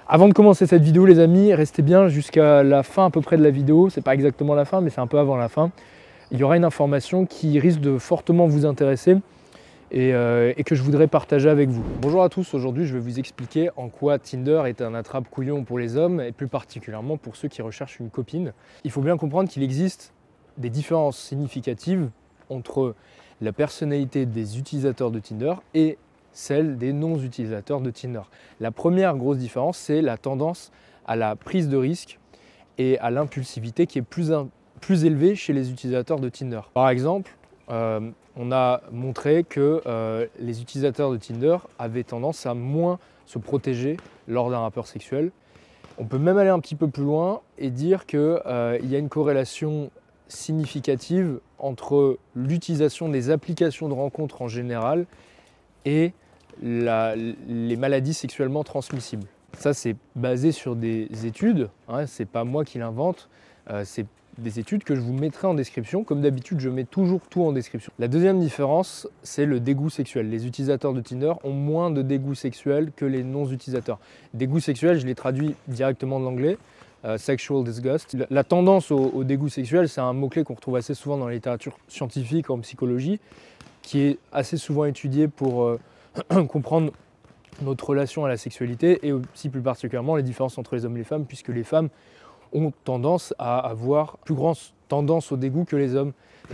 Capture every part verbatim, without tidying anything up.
Avant de commencer cette vidéo les amis, restez bien jusqu'à la fin à peu près de la vidéo. C'est pas exactement la fin mais c'est un peu avant la fin. Il y aura une information qui risque de fortement vous intéresser et, euh, et que je voudrais partager avec vous. Bonjour à tous, aujourd'hui je vais vous expliquer en quoi Tinder est un attrape-couillon pour les hommes et plus particulièrement pour ceux qui recherchent une copine. Il faut bien comprendre qu'il existe des différences significatives entre la personnalité des utilisateurs de Tinder et celle des non-utilisateurs de Tinder. La première grosse différence, c'est la tendance à la prise de risque et à l'impulsivité qui est plus, un, plus élevée chez les utilisateurs de Tinder. Par exemple, euh, on a montré que euh, les utilisateurs de Tinder avaient tendance à moins se protéger lors d'un rapport sexuel. On peut même aller un petit peu plus loin et dire qu'il euh, y a une corrélation significative entre l'utilisation des applications de rencontres en général et la, les maladies sexuellement transmissibles. Ça, c'est basé sur des études, hein, c'est pas moi qui l'invente, euh, c'est des études que je vous mettrai en description. Comme d'habitude, je mets toujours tout en description. La deuxième différence, c'est le dégoût sexuel. Les utilisateurs de Tinder ont moins de dégoût sexuel que les non-utilisateurs. Dégoût sexuel, je l'ai traduit directement de l'anglais. Uh, sexual disgust. La, la tendance au, au dégoût sexuel, c'est un mot-clé qu'on retrouve assez souvent dans la littérature scientifique, en psychologie, qui est assez souvent étudié pour euh, comprendre notre relation à la sexualité et aussi plus particulièrement les différences entre les hommes et les femmes, puisque les femmes ont tendance à avoir plus grande tendance au dégoût que les hommes.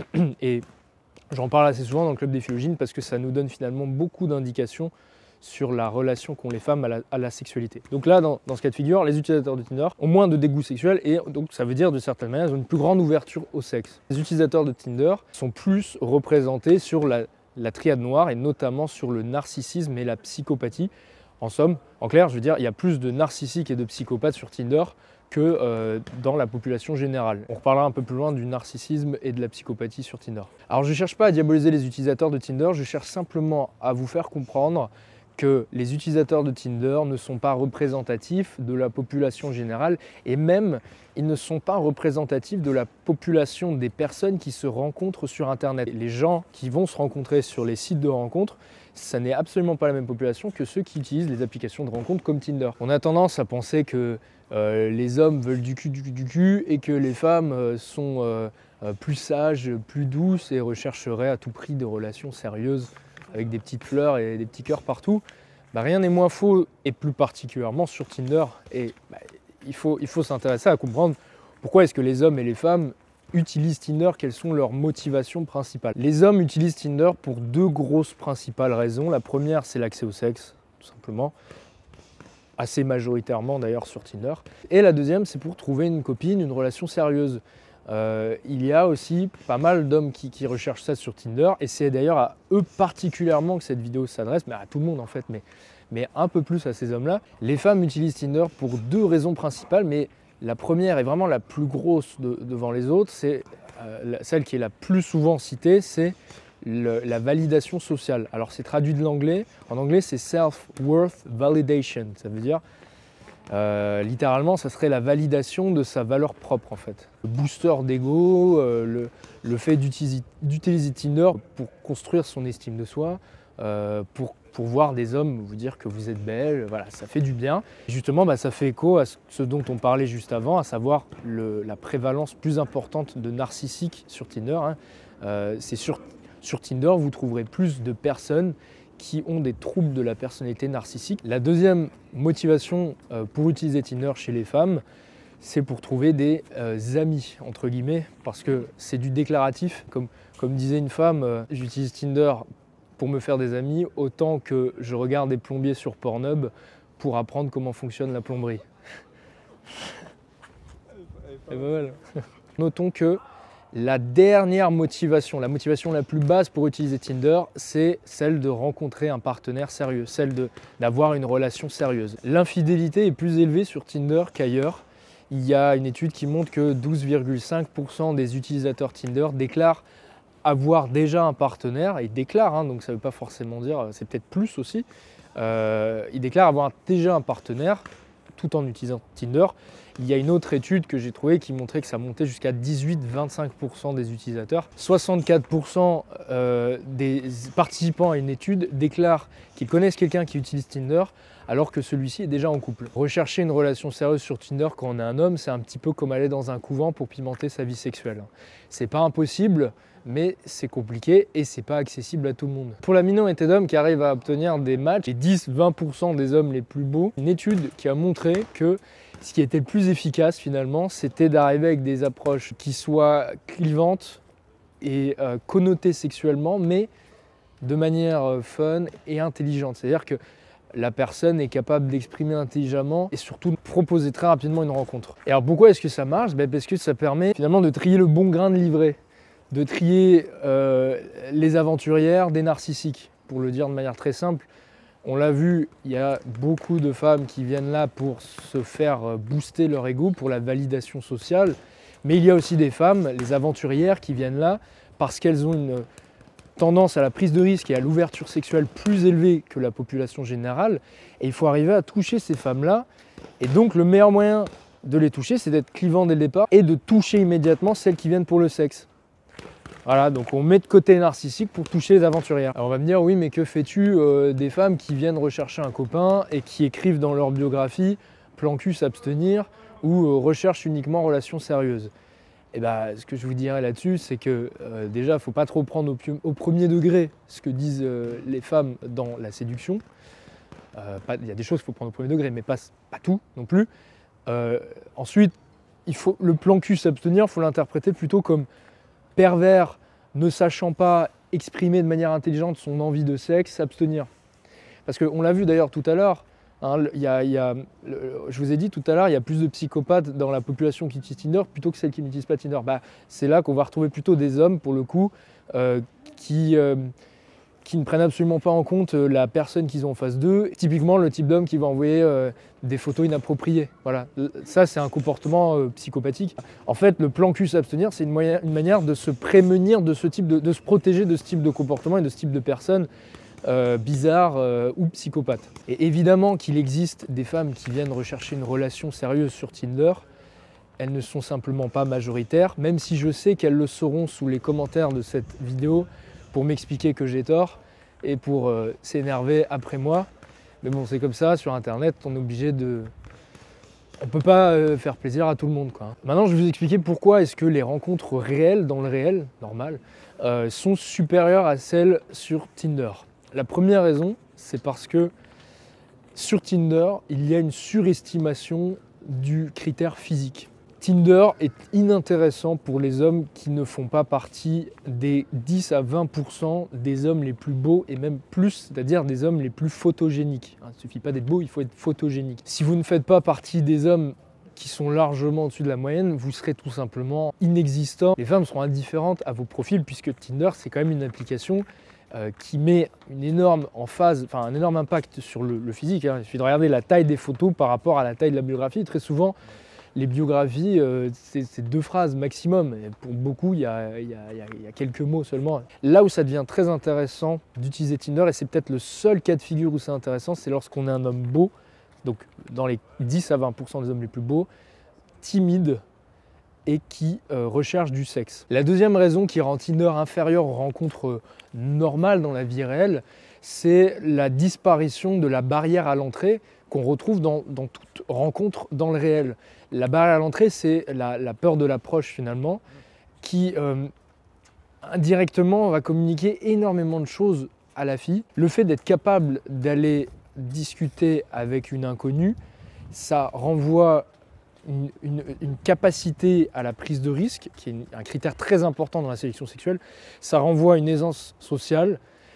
Et j'en parle assez souvent dans le club des philogènes parce que ça nous donne finalement beaucoup d'indications sur la relation qu'ont les femmes à la, à la sexualité. Donc là, dans, dans ce cas de figure, les utilisateurs de Tinder ont moins de dégoût sexuel et donc ça veut dire de certaine manière ils ont une plus grande ouverture au sexe. Les utilisateurs de Tinder sont plus représentés sur la, la triade noire et notamment sur le narcissisme et la psychopathie. En somme, en clair, je veux dire, il y a plus de narcissiques et de psychopathes sur Tinder que euh, dans la population générale. On reparlera un peu plus loin du narcissisme et de la psychopathie sur Tinder. Alors je ne cherche pas à diaboliser les utilisateurs de Tinder, je cherche simplement à vous faire comprendre que les utilisateurs de Tinder ne sont pas représentatifs de la population générale et même ils ne sont pas représentatifs de la population des personnes qui se rencontrent sur Internet. Les gens qui vont se rencontrer sur les sites de rencontres, ça n'est absolument pas la même population que ceux qui utilisent les applications de rencontres comme Tinder. On a tendance à penser que euh, les hommes veulent du cul, du cul, du cul et que les femmes euh, sont euh, euh, plus sages, plus douces et rechercheraient à tout prix des relations sérieuses avec des petites fleurs et des petits cœurs partout. Bah, rien n'est moins faux, et plus particulièrement sur Tinder. Et bah, il faut, il faut s'intéresser à comprendre pourquoi est-ce que les hommes et les femmes utilisent Tinder, quelles sont leurs motivations principales. Les hommes utilisent Tinder pour deux grosses principales raisons. La première, c'est l'accès au sexe, tout simplement. Assez majoritairement d'ailleurs sur Tinder. Et la deuxième, c'est pour trouver une copine, une relation sérieuse. Euh, il y a aussi pas mal d'hommes qui, qui recherchent ça sur Tinder et c'est d'ailleurs à eux particulièrement que cette vidéo s'adresse, mais à tout le monde en fait, mais, mais un peu plus à ces hommes-là. Les femmes utilisent Tinder pour deux raisons principales, mais la première est vraiment la plus grosse de, devant les autres, c'est euh, celle qui est la plus souvent citée, c'est le, la validation sociale. Alors c'est traduit de l'anglais, en anglais c'est self-worth validation, ça veut dire Euh, littéralement, ça serait la validation de sa valeur propre en fait. Le booster d'ego, euh, le, le fait d'utiliser Tinder pour construire son estime de soi, euh, pour, pour voir des hommes vous dire que vous êtes belle, voilà, ça fait du bien. Et justement, bah, ça fait écho à ce dont on parlait juste avant, à savoir le, la prévalence plus importante de narcissiques sur Tinder. Hein. Euh, c'est sur, sur Tinder, vous trouverez plus de personnes qui ont des troubles de la personnalité narcissique. La deuxième motivation euh, pour utiliser Tinder chez les femmes, c'est pour trouver des euh, amis, entre guillemets, parce que c'est du déclaratif. Comme, comme disait une femme, euh, j'utilise Tinder pour me faire des amis, autant que je regarde des plombiers sur Pornhub pour apprendre comment fonctionne la plomberie. C'est pas mal. Notons que la dernière motivation, la motivation la plus basse pour utiliser Tinder, c'est celle de rencontrer un partenaire sérieux, celle d'avoir une relation sérieuse. L'infidélité est plus élevée sur Tinder qu'ailleurs. Il y a une étude qui montre que douze virgule cinq pour cent des utilisateurs Tinder déclarent avoir déjà un partenaire. Ils déclarent, hein, donc ça ne veut pas forcément dire, c'est peut-être plus aussi. Euh, ils déclarent avoir déjà un partenaire tout en utilisant Tinder. Il y a une autre étude que j'ai trouvée qui montrait que ça montait jusqu'à dix-huit à vingt-cinq pour cent des utilisateurs. soixante-quatre pour cent euh, des participants à une étude déclarent qu'ils connaissent quelqu'un qui utilise Tinder alors que celui-ci est déjà en couple. Rechercher une relation sérieuse sur Tinder quand on est un homme, c'est un petit peu comme aller dans un couvent pour pimenter sa vie sexuelle. C'est pas impossible, mais c'est compliqué et c'est pas accessible à tout le monde. Pour la minorité d'hommes qui arrivent à obtenir des matchs, les dix à vingt pour cent des hommes les plus beaux, une étude qui a montré que ce qui était le plus efficace finalement, c'était d'arriver avec des approches qui soient clivantes et euh, connotées sexuellement, mais de manière euh, fun et intelligente. C'est-à-dire que la personne est capable d'exprimer intelligemment et surtout de proposer très rapidement une rencontre. Et alors pourquoi est-ce que ça marche? Ben parce que ça permet finalement de trier le bon grain de livret, de trier euh, les aventurières des narcissiques, pour le dire de manière très simple. On l'a vu, il y a beaucoup de femmes qui viennent là pour se faire booster leur ego, pour la validation sociale, mais il y a aussi des femmes, les aventurières, qui viennent là parce qu'elles ont une tendance à la prise de risque et à l'ouverture sexuelle plus élevée que la population générale, et il faut arriver à toucher ces femmes-là, et donc le meilleur moyen de les toucher, c'est d'être clivant dès le départ et de toucher immédiatement celles qui viennent pour le sexe. Voilà, donc on met de côté les narcissiques pour toucher les aventurières. Alors on va me dire, oui, mais que fais-tu euh, des femmes qui viennent rechercher un copain et qui écrivent dans leur biographie « plan cul, s'abstenir » ou euh, « recherche uniquement relation sérieuse ». Et bah, ce que je vous dirais là-dessus, c'est que euh, déjà, il ne faut pas trop prendre au, au premier degré ce que disent euh, les femmes dans la séduction. Euh, pas, il y a des choses qu'il faut prendre au premier degré, mais pas, pas tout non plus. Euh, ensuite, il faut, le plan cul, s'abstenir, il faut l'interpréter plutôt comme pervers, ne sachant pas exprimer de manière intelligente son envie de sexe, s'abstenir. Parce qu'on l'a vu d'ailleurs tout à l'heure, hein, il y a, il y a, je vous ai dit tout à l'heure, il y a plus de psychopathes dans la population qui utilise Tinder plutôt que celles qui n'utilisent pas Tinder. Bah, c'est là qu'on va retrouver plutôt des hommes, pour le coup, euh, qui, euh, qui ne prennent absolument pas en compte la personne qu'ils ont en face d'eux. Typiquement, le type d'homme qui va envoyer euh, des photos inappropriées. Voilà. Ça, c'est un comportement euh, psychopathique. En fait, le plan cul s'abstenir, c'est une, une manière de se prémunir de ce type de, de se protéger de ce type de comportement et de ce type de personnes euh, bizarres euh, ou psychopathes. Et évidemment qu'il existe des femmes qui viennent rechercher une relation sérieuse sur Tinder. Elles ne sont simplement pas majoritaires, même si je sais qu'elles le seront sous les commentaires de cette vidéo pour m'expliquer que j'ai tort et pour euh, s'énerver après moi. Mais bon, c'est comme ça, sur Internet, on est obligé de... On ne peut pas euh, faire plaisir à tout le monde, quoi. Maintenant, je vais vous expliquer pourquoi est-ce que les rencontres réelles, dans le réel, normal, euh, sont supérieures à celles sur Tinder. La première raison, c'est parce que sur Tinder, il y a une surestimation du critère physique. Tinder est inintéressant pour les hommes qui ne font pas partie des dix à vingt pour cent des hommes les plus beaux et même plus, c'est-à-dire des hommes les plus photogéniques. Il ne suffit pas d'être beau, il faut être photogénique. Si vous ne faites pas partie des hommes qui sont largement au-dessus de la moyenne, vous serez tout simplement inexistant. Les femmes seront indifférentes à vos profils puisque Tinder, c'est quand même une application euh, qui met une énorme emphase, enfin un énorme impact sur le, le physique. Hein. Il suffit de regarder la taille des photos par rapport à la taille de la biographie. Très souvent, les biographies, euh, c'est deux phrases maximum. Et pour beaucoup, il y, a, il, y a, il y a quelques mots seulement. Là où ça devient très intéressant d'utiliser Tinder, et c'est peut-être le seul cas de figure où c'est intéressant, c'est lorsqu'on est un homme beau, donc dans les dix à vingt pour cent des hommes les plus beaux, timide et qui euh, recherche du sexe. La deuxième raison qui rend Tinder inférieur aux rencontres normales dans la vie réelle, c'est la disparition de la barrière à l'entrée qu'on retrouve dans, dans toute rencontre dans le réel. La barrière à l'entrée, c'est la, la peur de l'approche finalement, qui euh, indirectement va communiquer énormément de choses à la fille. Le fait d'être capable d'aller discuter avec une inconnue, ça renvoie une, une, une capacité à la prise de risque, qui est une, un critère très important dans la sélection sexuelle. Ça renvoie une aisance sociale,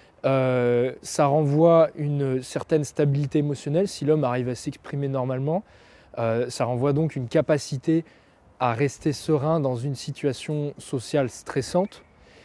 euh, ça renvoie une certaine stabilité émotionnelle si l'homme arrive à s'exprimer normalement. Euh, ça renvoie donc une capacité à rester serein dans une situation sociale stressante.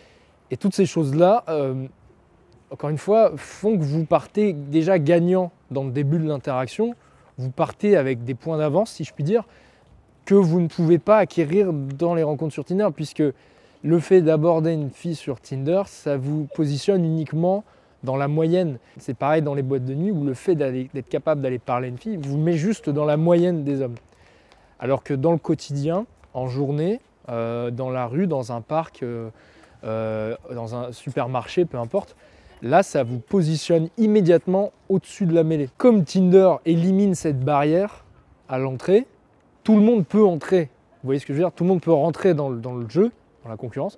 Et toutes ces choses-là, euh, encore une fois, font que vous partez déjà gagnant dans le début de l'interaction. Vous partez avec des points d'avance, si je puis dire, que vous ne pouvez pas acquérir dans les rencontres sur Tinder, puisque le fait d'aborder une fille sur Tinder, ça vous positionne uniquement dans la moyenne. C'est pareil dans les boîtes de nuit où le fait d'être capable d'aller parler à une fille vous met juste dans la moyenne des hommes. Alors que dans le quotidien, en journée, euh, dans la rue, dans un parc, euh, euh, dans un supermarché, peu importe, là, ça vous positionne immédiatement au-dessus de la mêlée. Comme Tinder élimine cette barrière à l'entrée, tout le monde peut entrer. Vous voyez ce que je veux dire? Tout le monde peut rentrer dans le, dans le jeu, dans la concurrence.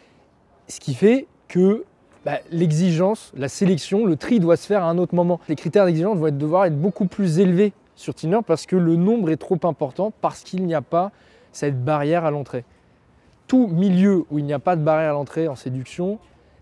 Ce qui fait que bah, l'exigence, la sélection, le tri doit se faire à un autre moment. Les critères d'exigence vont être, devoir être beaucoup plus élevés sur Tinder parce que le nombre est trop important, parce qu'il n'y a pas cette barrière à l'entrée. Tout milieu où il n'y a pas de barrière à l'entrée en séduction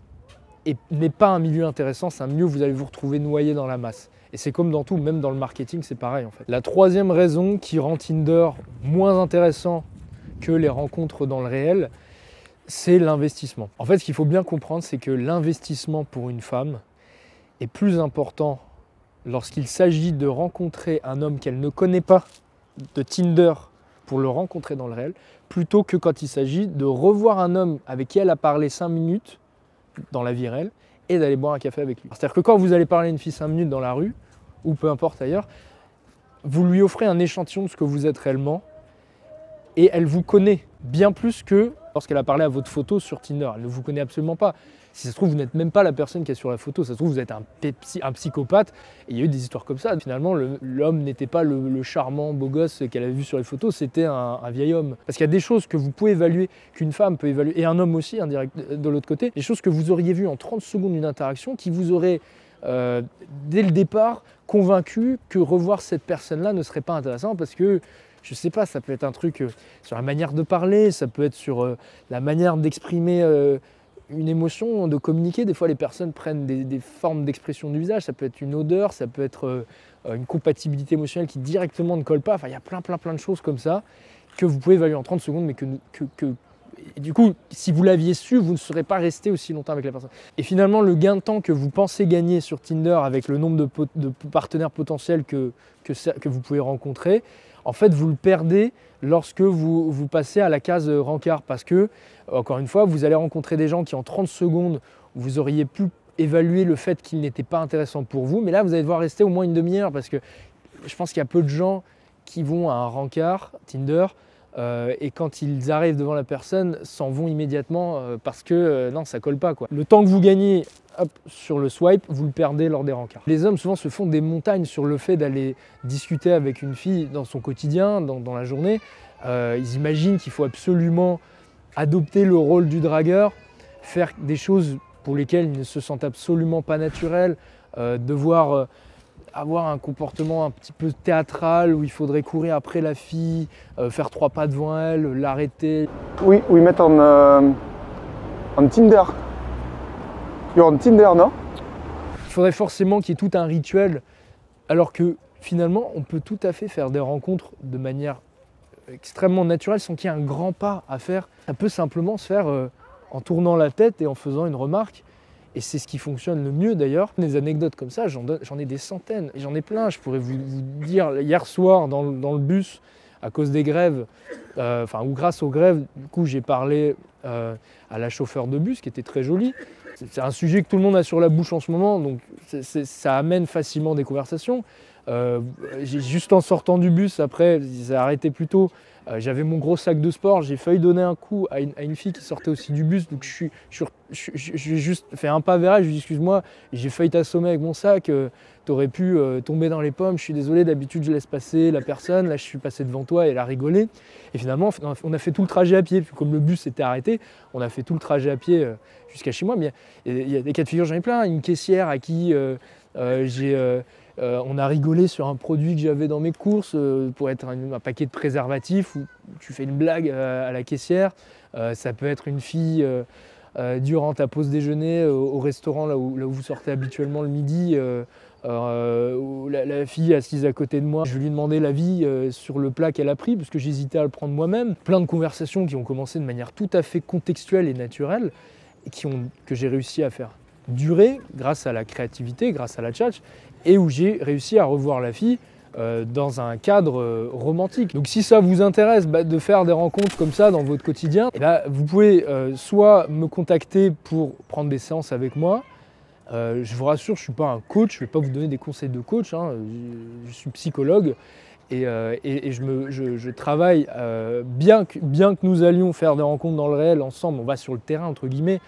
n'est pas un milieu intéressant, c'est un milieu où vous allez vous retrouver noyé dans la masse. Et c'est comme dans tout, même dans le marketing, c'est pareil en fait. La troisième raison qui rend Tinder moins intéressant que les rencontres dans le réel, c'est l'investissement. En fait, ce qu'il faut bien comprendre, c'est que l'investissement pour une femme est plus important lorsqu'il s'agit de rencontrer un homme qu'elle ne connaît pas de Tinder pour le rencontrer dans le réel, plutôt que quand il s'agit de revoir un homme avec qui elle a parlé cinq minutes dans la vie réelle et d'aller boire un café avec lui. C'est-à-dire que quand vous allez parler à une fille cinq minutes dans la rue, ou peu importe ailleurs, vous lui offrez un échantillon de ce que vous êtes réellement et elle vous connaît bien plus que lorsqu'elle a parlé à votre photo sur Tinder. Elle ne vous connaît absolument pas. Si ça se trouve, vous n'êtes même pas la personne qui est sur la photo. Ça se trouve, vous êtes un, un psychopathe. Et il y a eu des histoires comme ça. Finalement, l'homme n'était pas le, le charmant beau gosse qu'elle avait vu sur les photos, c'était un, un vieil homme. Parce qu'il y a des choses que vous pouvez évaluer, qu'une femme peut évaluer, et un homme aussi, indirect, de l'autre côté, des choses que vous auriez vues en trente secondes d'une interaction qui vous auraient, euh, dès le départ, convaincu que revoir cette personne-là ne serait pas intéressant parce que je sais pas, ça peut être un truc euh, sur la manière de parler, ça peut être sur euh, la manière d'exprimer euh, une émotion, de communiquer. Des fois, les personnes prennent des, des formes d'expression du visage, ça peut être une odeur, ça peut être euh, une compatibilité émotionnelle qui directement ne colle pas. Enfin, il y a plein, plein, plein de choses comme ça que vous pouvez évaluer en trente secondes, mais que, que, que et du coup, si vous l'aviez su, vous ne serez pas resté aussi longtemps avec la personne. Et finalement, le gain de temps que vous pensez gagner sur Tinder avec le nombre de, pot de partenaires potentiels que, que, que vous pouvez rencontrer, en fait, vous le perdez lorsque vous, vous passez à la case rencard. Parce que, encore une fois, vous allez rencontrer des gens qui, en trente secondes, vous auriez pu évaluer le fait qu'ils n'étaient pas intéressants pour vous. Mais là, vous allez devoir rester au moins une demi-heure parce que je pense qu'il y a peu de gens qui vont à un rencard, Tinder, Euh, et quand ils arrivent devant la personne, s'en vont immédiatement euh, parce que euh, non, ça colle pas, quoi. Le temps que vous gagnez hop, sur le swipe, vous le perdez lors des rencarts. Les hommes souvent se font des montagnes sur le fait d'aller discuter avec une fille dans son quotidien, dans, dans la journée. Euh, ils imaginent qu'il faut absolument adopter le rôle du dragueur, faire des choses pour lesquelles ils ne se sentent absolument pas naturels, euh, devoir euh, avoir un comportement un petit peu théâtral où il faudrait courir après la fille, euh, faire trois pas devant elle, l'arrêter. Oui, we met on, uh, on Tinder. You're on Tinder, non? Il faudrait forcément qu'il y ait tout un rituel, alors que finalement, on peut tout à fait faire des rencontres de manière extrêmement naturelle sans qu'il y ait un grand pas à faire. Ça peut simplement se faire euh, en tournant la tête et en faisant une remarque. Et c'est ce qui fonctionne le mieux d'ailleurs. Des anecdotes comme ça, j'en ai des centaines, et j'en ai plein. Je pourrais vous, vous dire, hier soir, dans le, dans le bus, à cause des grèves, euh, enfin, ou grâce aux grèves, du coup, j'ai parlé euh, à la chauffeur de bus, qui était très jolie. C'est un sujet que tout le monde a sur la bouche en ce moment, donc c'est, c'est, ça amène facilement des conversations. Euh, juste en sortant du bus, après, ça a arrêté plus tôt. Euh, j'avais mon gros sac de sport, j'ai failli donner un coup à une, à une fille qui sortait aussi du bus, donc je suis, je, je, je, j'ai juste fait un pas vers elle, je lui ai dit excuse-moi, j'ai failli t'assommer avec mon sac, euh, t'aurais pu euh, tomber dans les pommes, je suis désolé, d'habitude je laisse passer la personne, là je suis passé devant toi et elle a rigolé. Et finalement on a fait tout le trajet à pied, puis comme le bus s'était arrêté, on a fait tout le trajet à pied euh, jusqu'à chez moi. Mais il y, y a des cas de figure, j'en ai plein, une caissière à qui euh, euh, j'ai... Euh, Euh, on a rigolé sur un produit que j'avais dans mes courses euh, pour être un, un paquet de préservatifs où tu fais une blague à, à la caissière. Euh, ça peut être une fille euh, euh, durant ta pause déjeuner euh, au restaurant là où, là où vous sortez habituellement le midi, euh, euh, où la, la fille assise à côté de moi, je lui ai demandé l'avis euh, sur le plat qu'elle a pris parce que j'hésitais à le prendre moi-même. Plein de conversations qui ont commencé de manière tout à fait contextuelle et naturelle et qui ont, que j'ai réussi à faire durer grâce à la créativité, grâce à la tchatch, et où j'ai réussi à revoir la fille euh, dans un cadre euh, romantique. Donc si ça vous intéresse bah, de faire des rencontres comme ça dans votre quotidien, et bah, vous pouvez euh, soit me contacter pour prendre des séances avec moi. Euh, je vous rassure, je ne suis pas un coach, je ne vais pas vous donner des conseils de coach, hein, je, je suis psychologue et, euh, et, et je, me, je, je travaille, euh, bien, que, bien que nous allions faire des rencontres dans le réel ensemble, on va sur le terrain entre guillemets,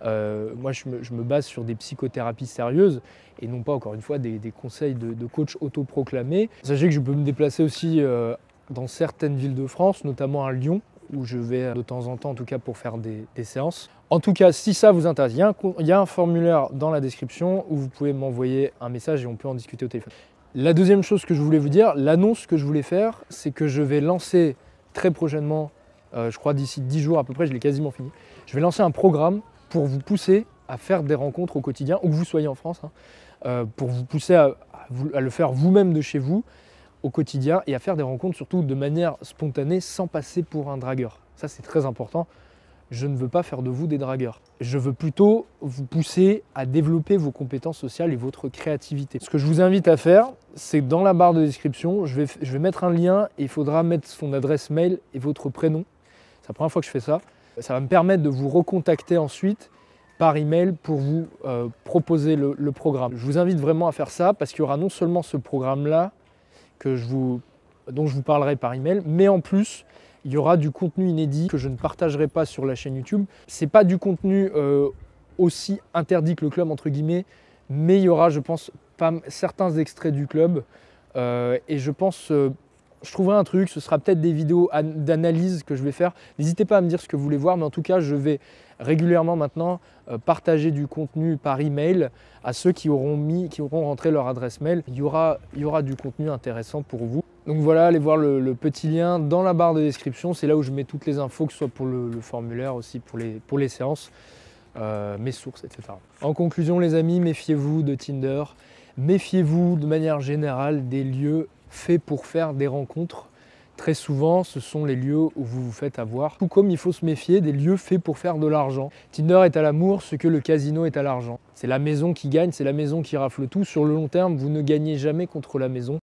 Euh, moi, je me, je me base sur des psychothérapies sérieuses et non pas, encore une fois, des, des conseils de, de coach autoproclamés. Sachez que je peux me déplacer aussi euh, dans certaines villes de France, notamment à Lyon, où je vais de temps en temps, en tout cas, pour faire des, des séances. En tout cas, si ça vous intéresse, il y a un, il y a un formulaire dans la description où vous pouvez m'envoyer un message et on peut en discuter au téléphone. La deuxième chose que je voulais vous dire, l'annonce que je voulais faire, c'est que je vais lancer très prochainement, euh, je crois d'ici dix jours à peu près, je l'ai quasiment fini, je vais lancer un programme pour vous pousser à faire des rencontres au quotidien, où que vous soyez en France, hein, euh, pour vous pousser à, à, vous, à le faire vous-même de chez vous, au quotidien, et à faire des rencontres surtout de manière spontanée, sans passer pour un dragueur. Ça, c'est très important. Je ne veux pas faire de vous des dragueurs. Je veux plutôt vous pousser à développer vos compétences sociales et votre créativité. Ce que je vous invite à faire, c'est que dans la barre de description, je vais, je vais mettre un lien et il faudra mettre son adresse mail et votre prénom. C'est la première fois que je fais ça. Ça va me permettre de vous recontacter ensuite par email pour vous euh, proposer le, le programme. Je vous invite vraiment à faire ça parce qu'il y aura non seulement ce programme-là que je vous, dont je vous parlerai par email, mais en plus, il y aura du contenu inédit que je ne partagerai pas sur la chaîne YouTube. Ce n'est pas du contenu euh, aussi interdit que le club, entre guillemets, mais il y aura, je pense, pas, certains extraits du club. Euh, et je pense, euh, je trouverai un truc, ce sera peut-être des vidéos d'analyse que je vais faire. N'hésitez pas à me dire ce que vous voulez voir, mais en tout cas, je vais régulièrement maintenant euh, partager du contenu par email à ceux qui auront, mis, qui auront rentré leur adresse mail. Il y aura, il y aura du contenu intéressant pour vous. Donc voilà, allez voir le, le petit lien dans la barre de description. C'est là où je mets toutes les infos, que ce soit pour le, le formulaire, aussi pour les, pour les séances, euh, mes sources, et cetera. En conclusion, les amis, méfiez-vous de Tinder. Méfiez-vous de manière générale des lieux faits pour faire des rencontres. Très souvent, ce sont les lieux où vous vous faites avoir. Tout comme il faut se méfier des lieux faits pour faire de l'argent. Tinder est à l'amour ce que le casino est à l'argent. C'est la maison qui gagne, c'est la maison qui rafle tout. Sur le long terme, vous ne gagnez jamais contre la maison.